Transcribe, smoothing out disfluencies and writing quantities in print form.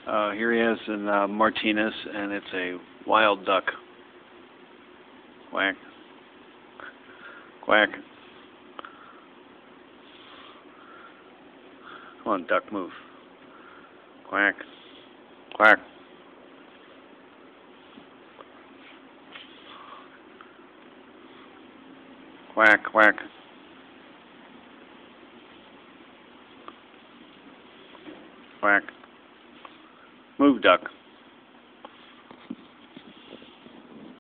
Here he is in Martinez, and it's a wild duck. Quack. Quack. Come on, duck, move. Quack. Quack. Quack, quack. Quack. Move, duck.